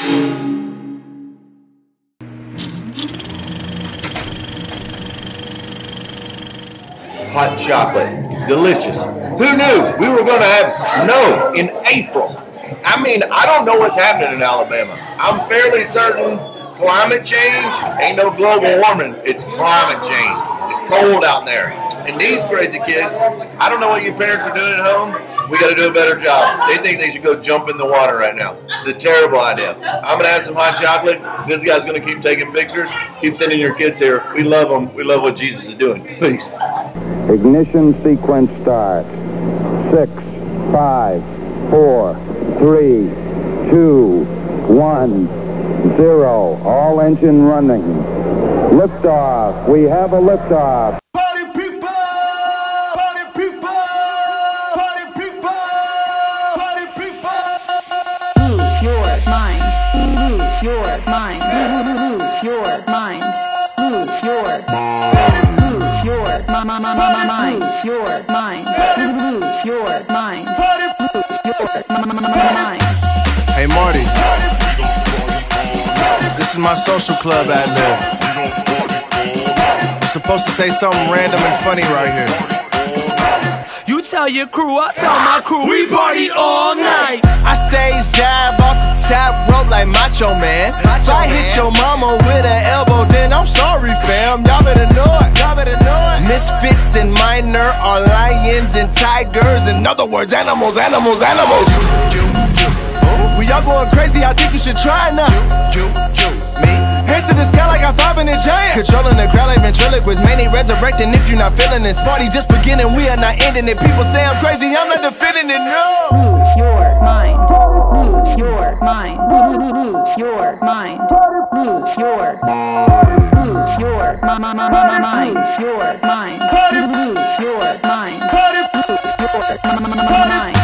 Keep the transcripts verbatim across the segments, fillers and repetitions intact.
Hot chocolate, delicious. Who knew we were going to have snow in April? I mean, I don't know what's happening in Alabama. I'm fairly certain climate change ain't no global warming. It's climate change. It's cold out there. And these crazy kids, I don't know what your parents are doing at home. We got to do a better job. They think they should go jump in the water right now. It's a terrible idea. I'm going to have some hot chocolate. This guy's going to keep taking pictures. Keep sending your kids here. We love them. We love what Jesus is doing. Peace. Ignition sequence start. Six, five, four, three, two, one, zero. All engine running. Liftoff. We have a liftoff. Party people! Party people! Party people! Party people! Lose your mind. Lose your mind. Lose your mind. Lose your Lose your ma ma ma ma mind. Lose your mind. Lose your mind. Lose your ma ma ma ma mind. Hey Marty, this is my social club ad lib. I'm supposed to say something random and funny right here. You tell your crew, I tell my crew, we party all night. I stays dab off the top rope like Macho Man. If I hit your mama with an elbow, then I'm sorry, fam. Y'all better know it. Y'all better know it. Misfits and minor are lions and tigers. In other words, animals, animals, animals. We all going crazy, I think you should try now. You, you, me. Hands to the sky like I'm five in a giant. Controlling the crowd like ventriloquist. Many resurrecting if you're not feeling this. Party just beginning, we are not ending it. People say I'm crazy, I'm not defending it, no. Lose your mind. Lose your mind. Lose your mind. Lose your Lose your ma ma ma ma ma mind. Lose your mind. Lose your mind. Lose your ma ma ma ma mind.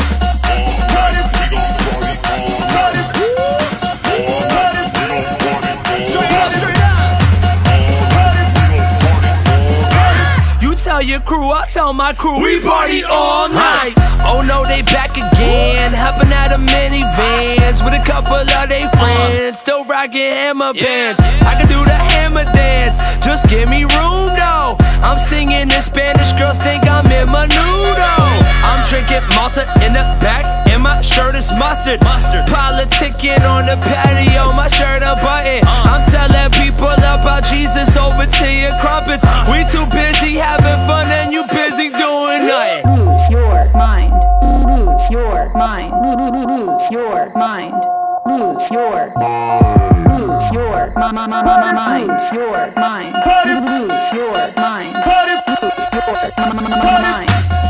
Tell your crew, I tell my crew, we party all night. Oh no, they back again, hopping out of minivans with a couple of they friends, still rocking hammer bands. I can do the hammer dance, just give me room though. I'm singing in Spanish, girls think I'm in Menudo. I'm drinking Malta in the back, and my shirt is mustard. Mustard. Politicking on the patio, my shirt unbuttoned. I'm telling people about Jesus over to your crumpets. We too busy having fun and you busy doing nothing. Lose your mind. Lose your mind. Lose your mind. Lose your Lose your ma ma ma ma ma mind. Lose your mind. Lose your mind. Lose your ma ma ma ma mind.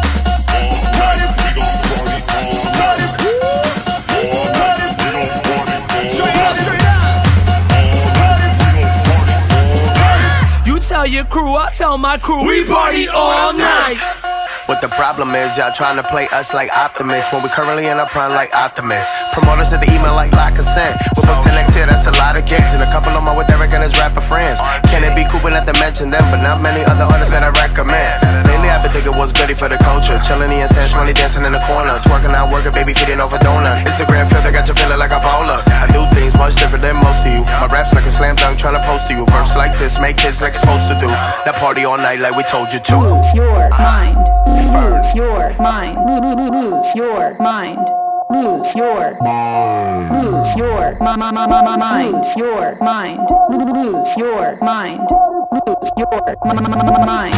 Tell your crew, I tell my crew, we party all night. What the problem is, y'all trying to play us like Optimus when we currently in our prime like Optimus. Promoters at the email like lock consent. We're booked till next year, that's a lot of gigs. And a couple of them are with Derek and his rapper friends. Can it be cool not to mention them, but not many other artists that I recommend. Lately I've been thinking what's goody for the culture. Chillin' the instance, money dancing in the corner. Twerking out, working, baby feeding over donut. Instagram filter got you feeling like a bowler. I do things much different than most of you. My rap's like a slam dunk trying to post to you. Verse like this, make hits like it's supposed to do. That party all night like we told you to. Lose your mind. Lose your mind. Lose your mind. Lose your Lose your ma ma ma ma ma mind. Lose your mind. Lose your mind. Lose your ma ma ma ma ma mind.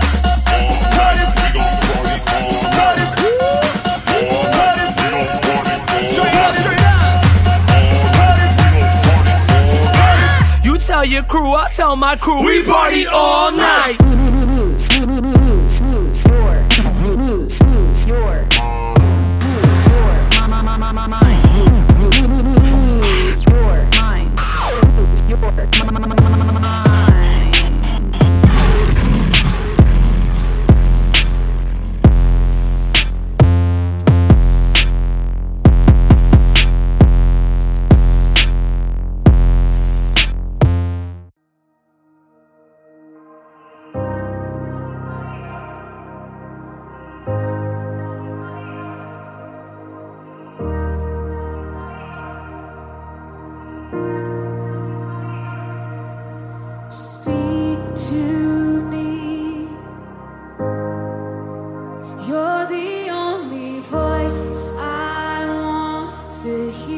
You tell your crew, I tell my crew, we party all night. Lose, lose, lose your, lose, lose your, lose your, ma ma ma ma ma mind. Lose your mind. Lose your, ma ma ma ma ma ma mind. to hear.